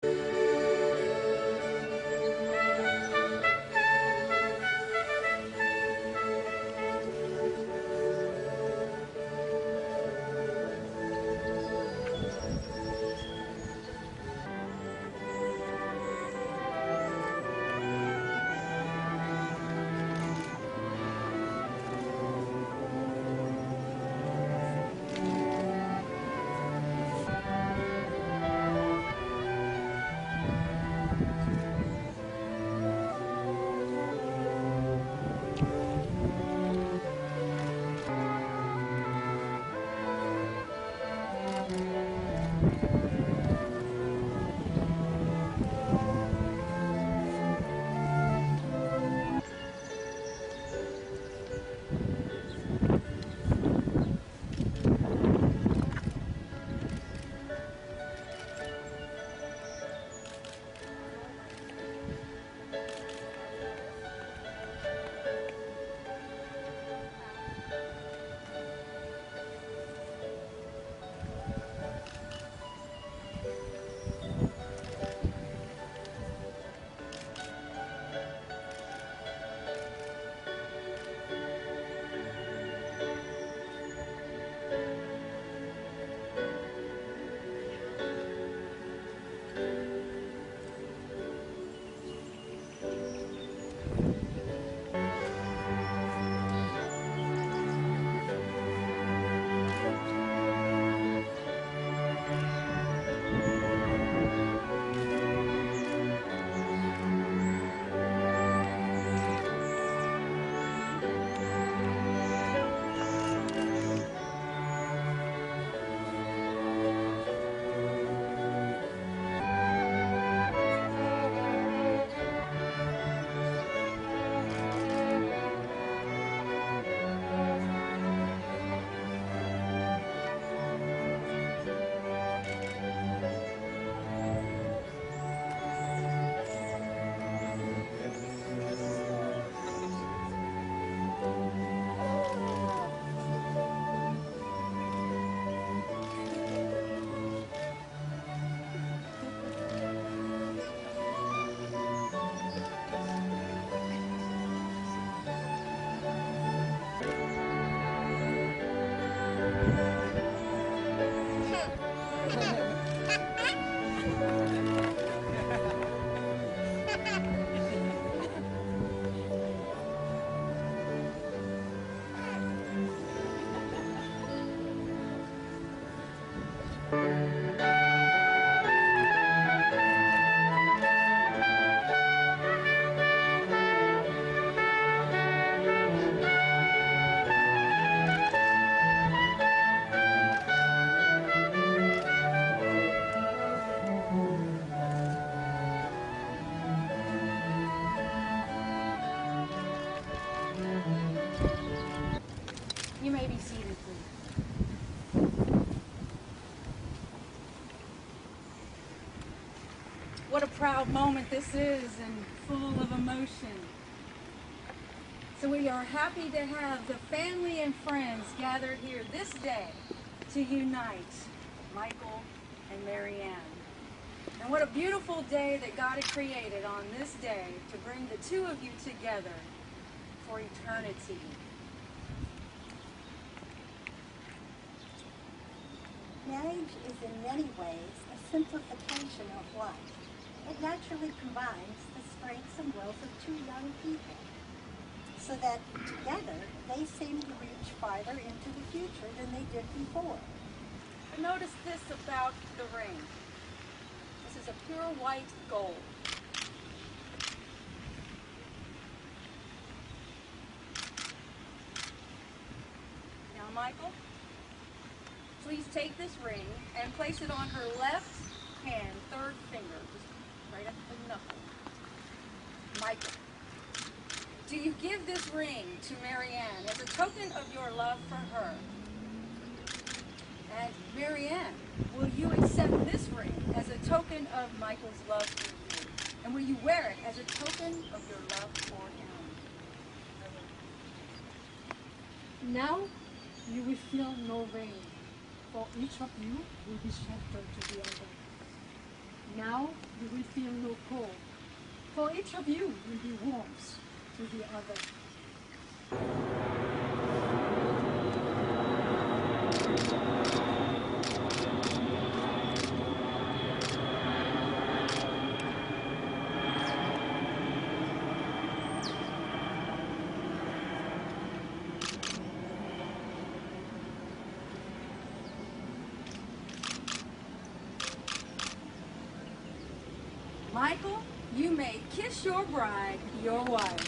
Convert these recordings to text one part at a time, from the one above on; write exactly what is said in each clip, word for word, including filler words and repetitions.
You may be seated, please. What a proud moment this is, and full of emotion. So we are happy to have the family and friends gathered here this day to unite Michael and Mary Ann. And what a beautiful day that God had created on this day to bring the two of you together for eternity. Marriage is in many ways a simplification of life. It naturally combines the strengths and growth of two young people, so that together they seem to reach farther into the future than they did before. But notice this about the ring. This is a pure white gold. Now, Michael, please take this ring and place it on her left hand, third finger, just right at the knuckle. Michael, do you give this ring to Mary Ann as a token of your love for her? And Mary Ann, will you accept this ring as a token of Michael's love for you? And will you wear it as a token of your love for him? Now you will feel no rain, for each of you will be sheltered to the other. Now you will feel no cold. For each of you will be warmth to the other. Michael, you may kiss your bride, your wife.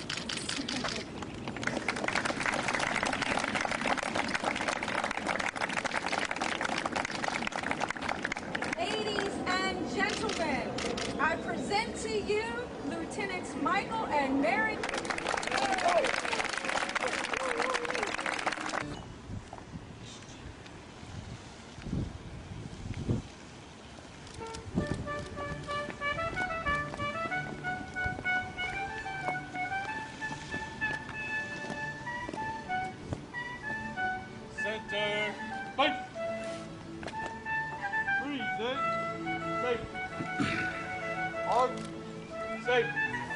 Ladies and gentlemen, I present to you Lieutenants Michael and Mary. Center. Fight! Breathe in. Safe. On. Safe.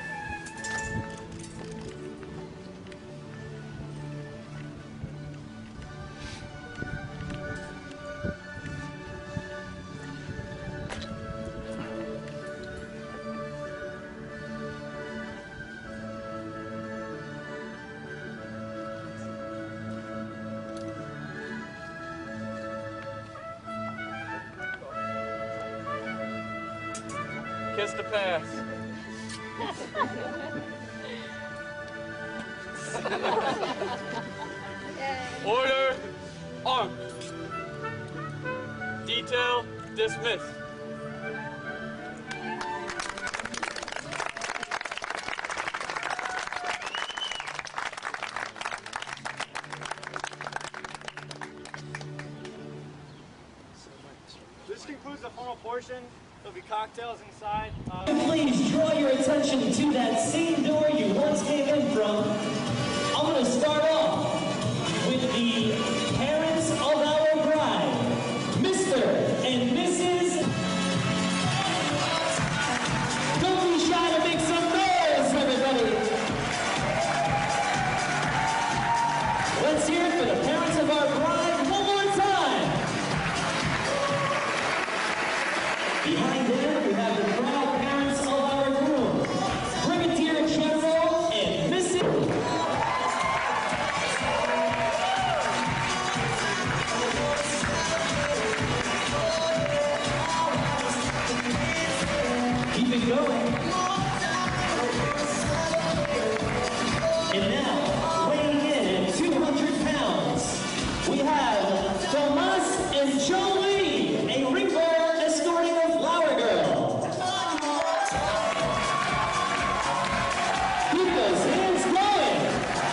Kiss the pass. Order, armed. Detail, dismissed. This concludes the formal portion. There'll be cocktails inside. Uh Please draw your attention to that same door you once came in from. I'm going to start off with the parents of our bride, Mister and Missus Don't be shy to make some noise, everybody. Let's hear it for the parents of our bride one more time. Behind them, we have the proud parents of our groom, Brigadier General and Missus Keep it going. And now, weighing in at two hundred pounds, we have Tomas and Jolie, a ring bearer escorting a flower girl. Keep those hands going.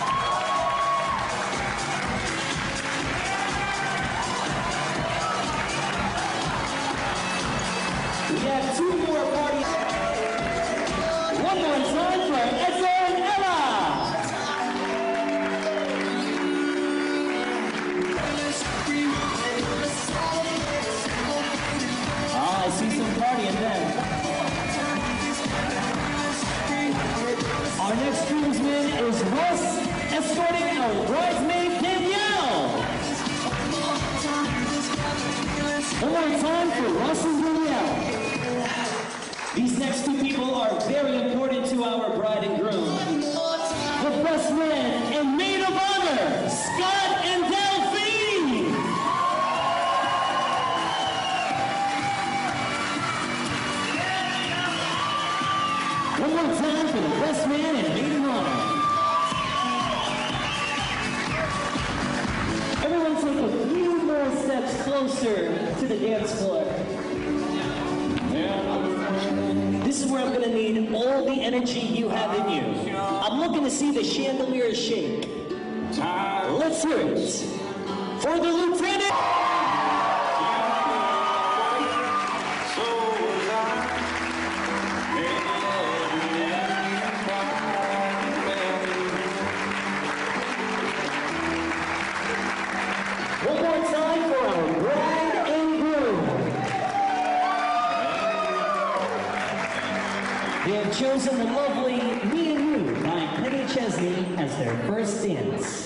We have two more parties. One more time for Ezra and Ella. Ah, I see some partying then. Our next groomsman is Russ, escorting our bridesmaid Danielle. One more time for Russ and Danielle. These next two people are very important to our bride and groom. The best man and maid of honor, Scott and Delphine. One more time for the best man and maid of honor. Everyone take a few more steps closer to the dance floor. This is where I'm gonna need all the energy you have in you. I'm looking to see the chandelier shake. Let's hear it for the lieutenant. One more time for our bride and groom. They have chosen the lovely Me and You by Penny Chesney as their first dance.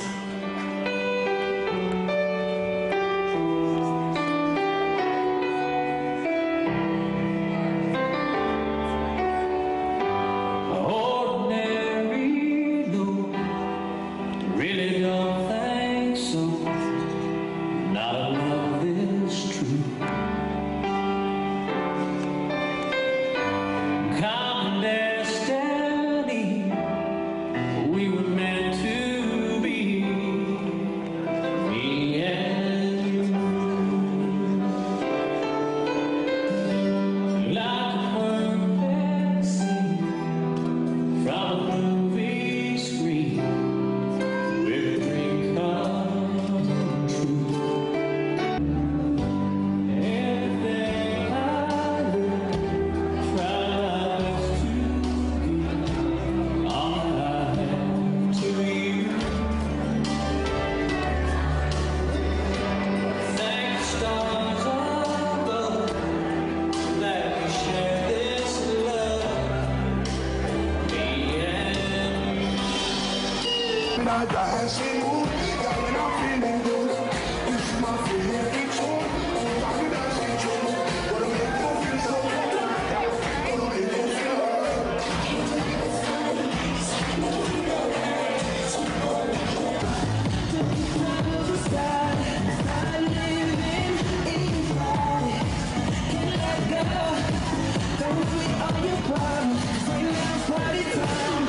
Ordinary, though, really don't think so. Not a love is true. Common destiny, we were meant to be, me and you. Like a perfect scene from a movie screen, with a dream come true. Everything I do, try my best to give all I have to you. Thank the stars above that we share this love, me and you. My dancing mood, yeah, when I'm feeling good, this is my favorite song. I'm dancing too, gonna make you feel so good, gonna make you feel Don't we all your problems, bring out party time.